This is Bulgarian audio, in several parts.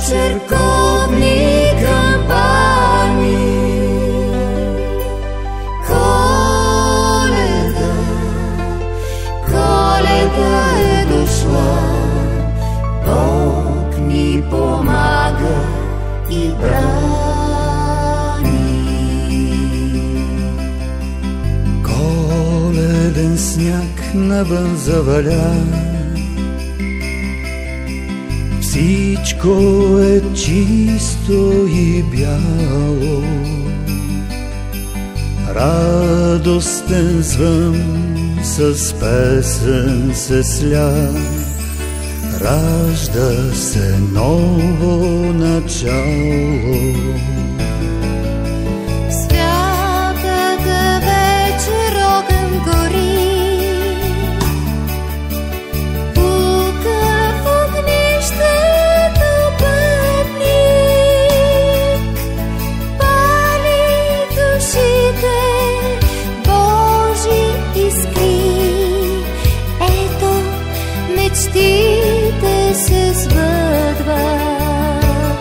церковни кампани. Коледа, Коледа е дошла, Бог ни помага и брани. Коледен сняг навън заваля, всичко е чисто и бяло. Радостен звън с песен се сля, ражда се ново начало. Святата вечер огън гори, пука в огнището пътник, пали душите Божи искри. Ето мечтите се сбъдват.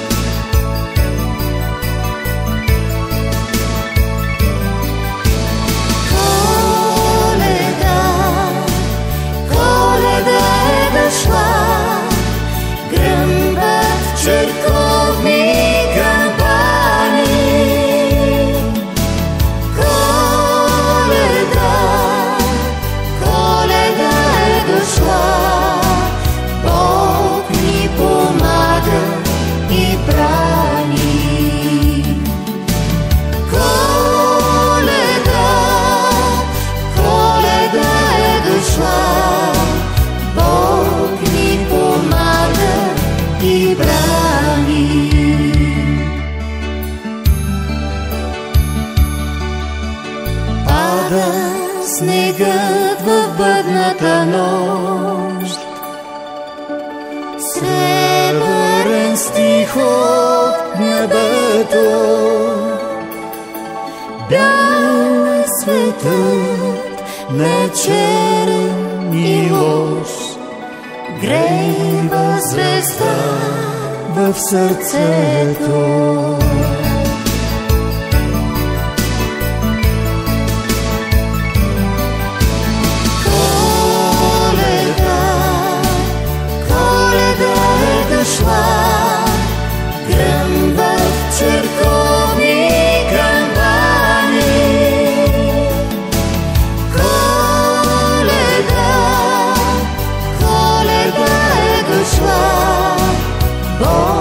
Коледа, Коледа е дошла, гръмват църковни кампани. Коледа, Коледа е дошла, Бог ни помага и брани. Коледа, Коледа е дошла, Бог ни помага и брани. Пада снегът в бъдната нощ, сребърен стих от небето. Бял е светът, не черен и лош, грейва звезда в сърцето. Гръмват църковни кампани. Коледа, Коледа е дошла, Бог